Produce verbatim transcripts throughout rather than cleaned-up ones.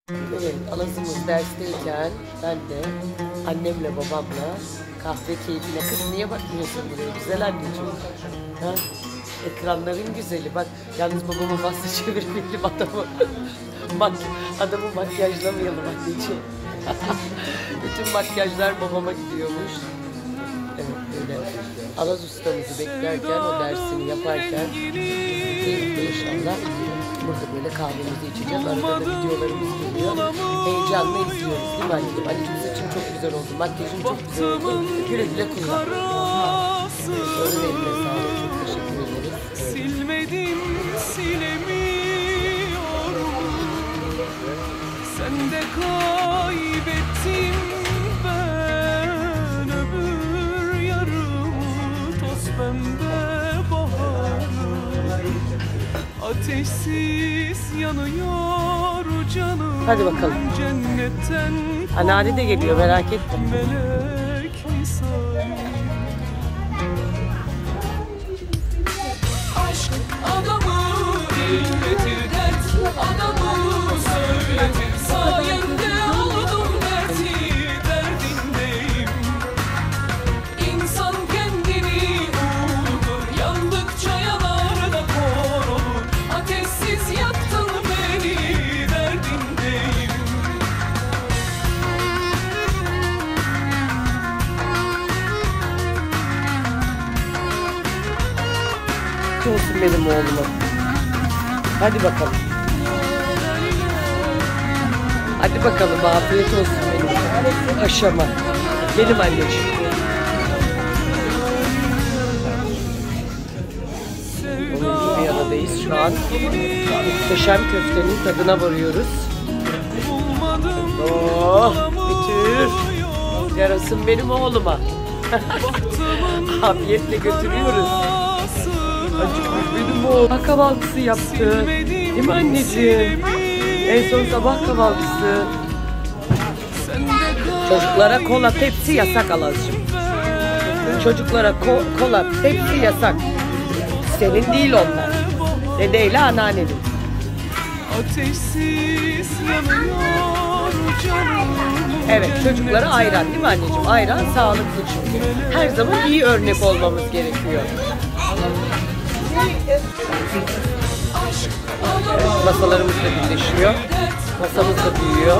Evet, Alazımız dersteyken ben de annemle babamla kahve keyfine. Kız niye bakmıyorsun buraya güzel anneciğim? Ha? Ekranların güzeli bak. Yalnız babama bastı çevirmeyelim adamı. Mak adamı makyajlamayalım anneciğim. Bütün makyajlar babama gidiyormuş. Evet böyle. Alaz ustamızı beklerken o dersini yaparken keyifli inşallah. Burada böyle kahvemizi içeceğiz. Arada da videolarımız geliyor. Heyecanla izliyoruz değil mi anneciğim? Anneciğim saçın çok güzel oldu. Makyajın çok güzel oldu. Güle güle kullan. Onun eline sağlık. Çok teşekkür ederiz. Silmedim, silemiyorum. Sen de kaybettim ben öbür yarımı toz pembe baharı. Ateşsiz yanıyor canım. Hadi bakalım. Cennetten Anneanne de geliyor merak etme. Melek misali. Aşk adamı inletir dert, adamı söyletir. Sayende oldum derdi, derdindeyim. İnsan kendini unutur, yandıkça yanar da kor olur. Ateşsiz yaktın beni, derdindeyim. Olsun benim oğluma. Hadi bakalım. Hadi bakalım afiyet olsun benim paşama. Benim anneciğim. onuncu bir aradayız şu an. Muhteşem köftenin tadına varıyoruz. Oh bitir. Yarasın benim oğluma. Afiyetle götürüyoruz. Acıkmış benim oğlum. Kahvaltısı yaptı. Değil mi anneciğim? En son sabah kahvaltısı. Çocuklara kola Pepsi yasak Alazcığım. Çocuklara ko kola Pepsi yasak. Senin değil onlar. Dedeyle anneannenin. Evet çocuklara ayran değil mi anneciğim? Ayran sağlıklı çünkü. Her zaman iyi örnek olmamız gerekiyor. Masalarımız da birleşiyor. Masamız da büyüyor.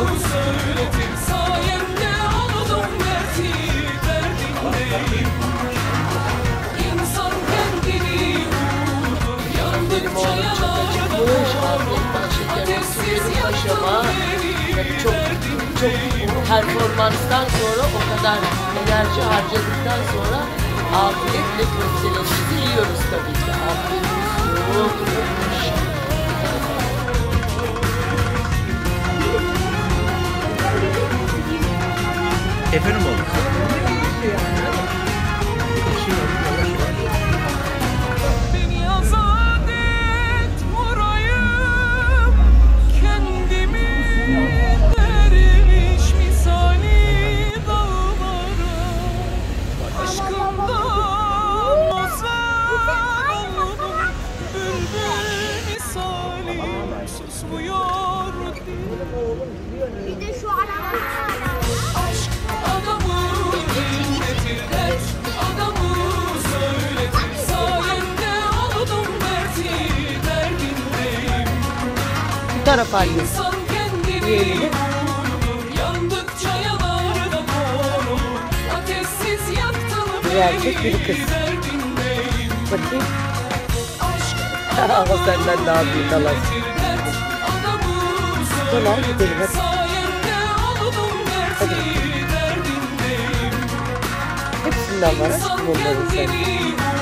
Benim oğlum çok acıkmış. Afiyetten şeker olsun benim paşama. Çok, çok performanstan sonra o kadar enerji harcadıktan sonra afiyetle köftelerimizi yiyoruz tabii ki. Afiyetimiz yok. Efendim oğlum. Beni azat et vurayım kendimi derviş misali dağlara. Aşkımdan ozan oldum bülbül misali susmuyor diye. Bir de şu araba. Aşk adamı inletir dert, adamı söyletir. Sayende oldum derdi, derdindeyim. Bu taraf annesi. İnsan kendini unutur, yandıkça yanar da kor olur. Ateşsiz yaktın Biri erkek, biri kız. beni, derdindeyim. Bakayım. Aşk Ama senden daha büyük Alaz. inletir dert, adamı Tamam söyletir. gidelim hadi. Sayende oldum Hadi. derdi, derdindeyim. Hepsinden var aşkım onların sen. Kendini